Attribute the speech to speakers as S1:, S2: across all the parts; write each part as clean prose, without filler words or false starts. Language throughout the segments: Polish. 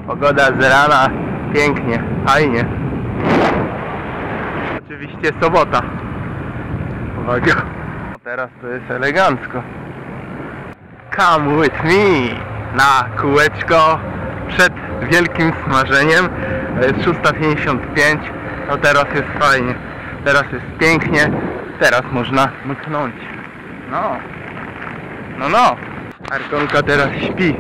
S1: Pogoda z rana, pięknie, fajnie. Oczywiście sobota. Uwaga. Teraz to jest elegancko. Come with me na kółeczko przed wielkim smażeniem. To jest 6:55. No teraz jest fajnie. Teraz jest pięknie. Teraz można mknąć. No. Arkonka teraz śpi.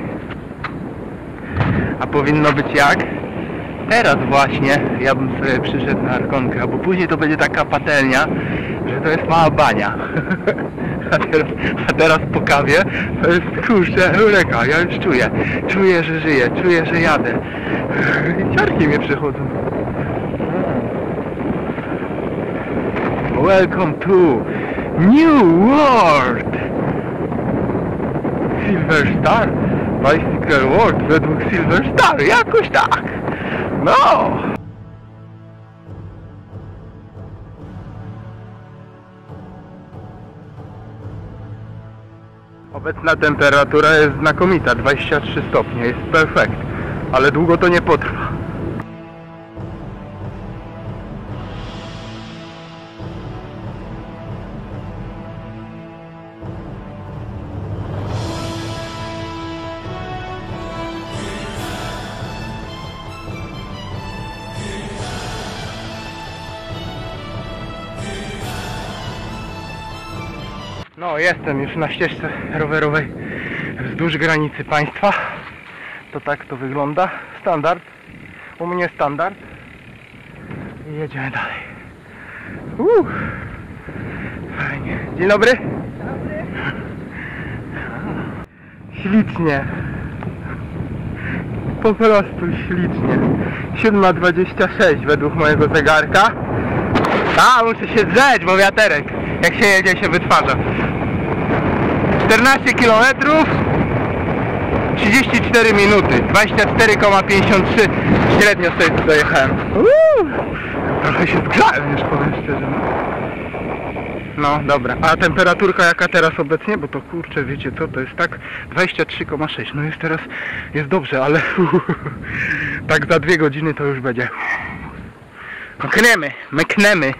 S1: A powinno być jak? Teraz właśnie ja bym sobie przyszedł na Arkonkę, bo później to będzie taka patelnia, że to jest mała bania. A teraz po kawie to jest, kurczę, eureka, ja już czuję, że żyję, czuję, że jadę. Ciarki mnie przychodzą. Welcome to New World! Silver Star? Bicycle World według Silver Star, jakoś tak! No! Obecna temperatura jest znakomita, 23 stopnie, jest perfekt, ale długo to nie potrwa. No, jestem już na ścieżce rowerowej wzdłuż granicy państwa. To tak to wygląda. Standard. U mnie standard. I jedziemy dalej. Fajnie. Dzień dobry. Dzień dobry. Ślicznie. Po prostu ślicznie. 7:26 według mojego zegarka. Muszę się drzeć, bo wiaterek. Jak się jedzie, się wytwarza. 14 km 34 minuty 24,53 średnio sobie tu dojechałem. Trochę się zgrzałem, już powiem szczerze. No dobra, a temperaturka jaka teraz obecnie? Bo to kurczę, wiecie co, to jest tak 23,6. No jest teraz, jest dobrze, ale tak za 2 godziny to już będzie. Mkniemy.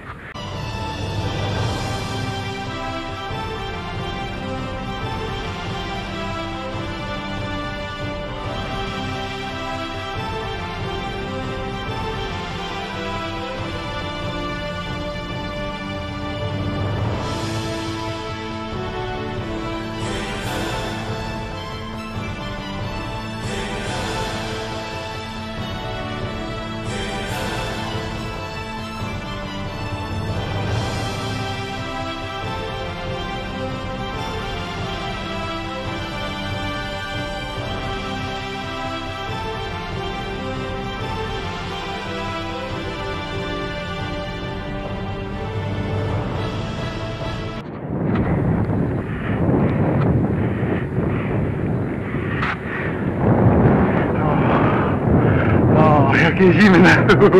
S1: Jakie zimne.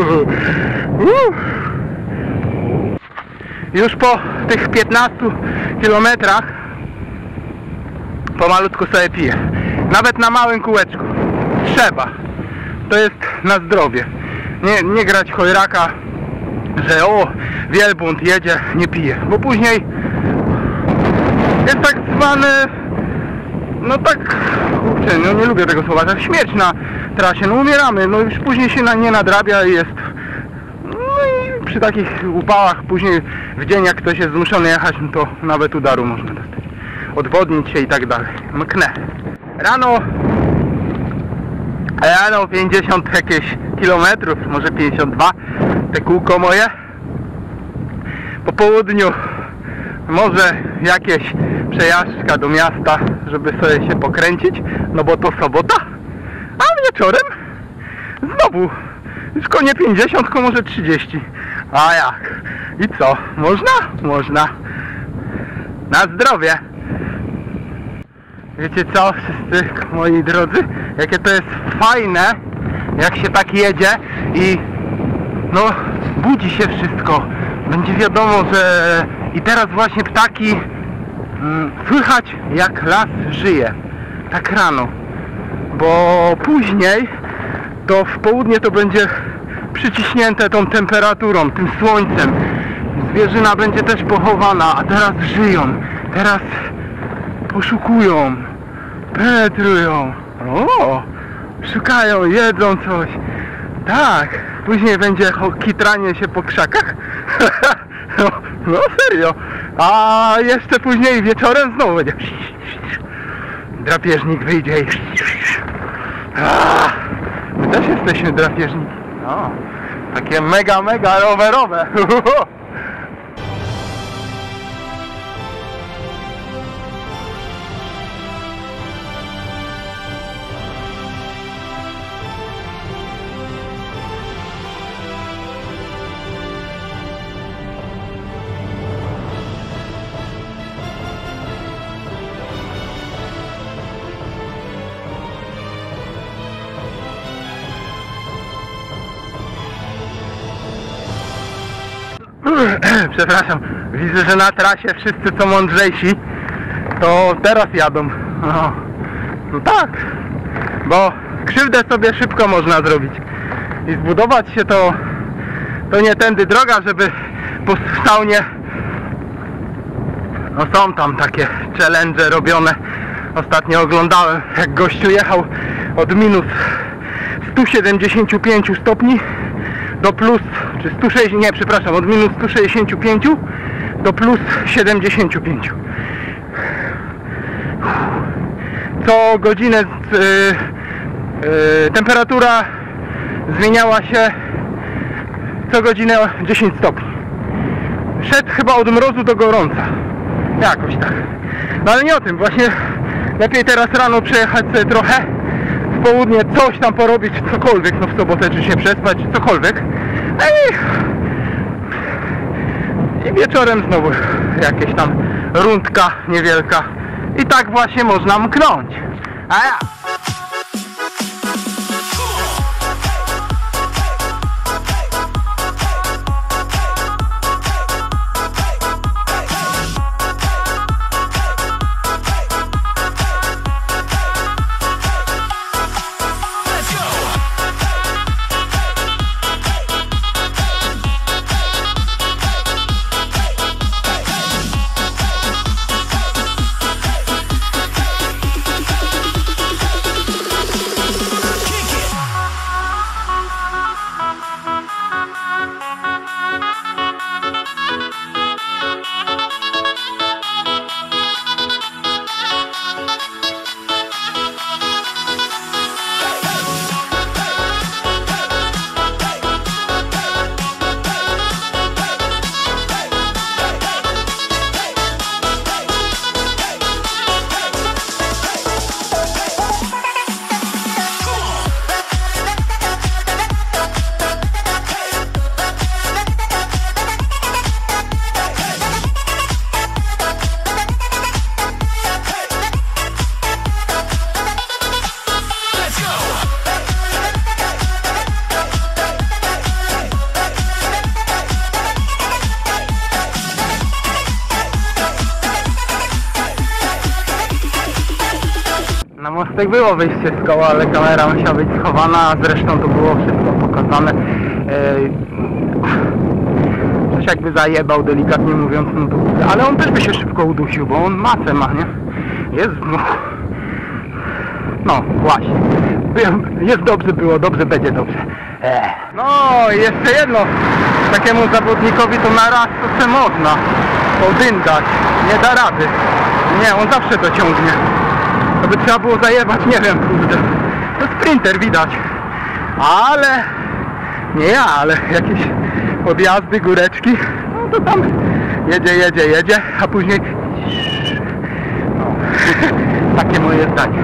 S1: Już po tych 15 kilometrach pomalutku sobie piję. Nawet na małym kółeczku. Trzeba. To jest na zdrowie. Nie grać chojraka, że wielbłąd jedzie, nie pije. Bo później jest tak zwany, no tak, kurczę, no nie lubię tego słowa, tak śmierć na trasie, no umieramy, no już później się nie nadrabia i jest, no i przy takich upałach później w dzień jak ktoś jest zmuszony jechać, no to nawet udaru można dostać, odwodnić się i tak dalej. Mknę. Rano 50 jakieś kilometrów, może 52, te kółko moje. Po południu może jakieś przejażdżka do miasta, żeby sobie się pokręcić, no bo to sobota, a wieczorem znowu już nie 50, tylko może 30. A jak? I co? Można? Można. Na zdrowie. Wiecie co, wszyscy moi drodzy, jakie to jest fajne, jak się tak jedzie i no budzi się wszystko. Będzie wiadomo, że i teraz właśnie ptaki słychać jak las żyje. Tak rano. Bo później to w południe to będzie przyciśnięte tą temperaturą, tym słońcem. Zwierzyna będzie też pochowana, a teraz żyją, teraz poszukują, penetrują, o, szukają, jedzą coś. Tak, później będzie kitranie się po krzakach. No serio. A jeszcze później wieczorem znowu będzie. Drapieżnik wyjdzie i... My też jesteśmy drapieżniki. No, takie mega rowerowe. Przepraszam, widzę, że na trasie wszyscy co mądrzejsi to teraz jadą. No tak, bo krzywdę sobie szybko można zrobić i zbudować się to nie tędy droga, żeby po saunie. No są tam takie challenge robione. Ostatnio oglądałem, jak gościu jechał od minus 175 stopni do plus, czy 160, nie, przepraszam, od minus 165 do plus 75. Co godzinę temperatura zmieniała się co godzinę 10 stopni. Szedł chyba od mrozu do gorąca. Jakoś tak. No ale nie o tym, właśnie lepiej teraz rano przejechać sobie trochę, w południe coś tam porobić, cokolwiek, no w sobotę czy się przespać, cokolwiek. I wieczorem znowu jakieś tam rundka niewielka. I tak właśnie można mknąć. A ja! Na mostek było wyjście z koła, ale kamera musiała być schowana, zresztą to było wszystko pokazane. Coś jakby zajebał, delikatnie mówiąc, no to, ale on też by się szybko udusił, bo on macę ma, nie? Jest, no właśnie, jest dobrze, było dobrze, będzie dobrze. No i jeszcze jedno, takiemu zawodnikowi to na raz to se można odyndać, nie da rady. Nie, on zawsze to ciągnie. To by trzeba było zajebać, nie wiem, kurde. To sprinter widać. Ale nie ja, ale jakieś podjazdy, góreczki, no to tam jedzie, a później no. Takie moje zdanie.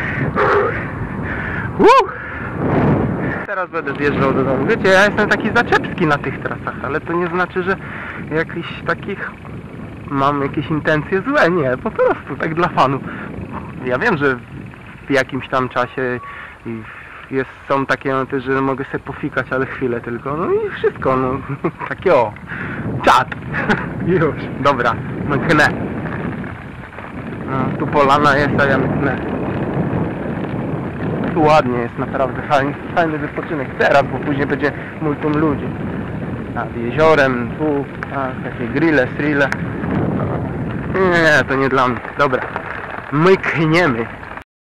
S1: Teraz będę zjeżdżał do domu. Wiecie, ja jestem taki zaczepski na tych trasach, ale to nie znaczy, że jakichś takich mam jakieś intencje złe, nie, po prostu tak dla fanów. Ja wiem, że w jakimś tam czasie są takie momenty, że mogę sobie pofikać, ale chwilę tylko, no i wszystko, no takie o, czad. Już, dobra, mknę. No, tu polana jest, a ja mknę. tu ładnie jest, naprawdę fajny wypoczynek teraz, bo później będzie multum ludzi. Nad jeziorem, tu, takie grille, strille. Nie, to nie dla mnie. Dobra, mykniemy.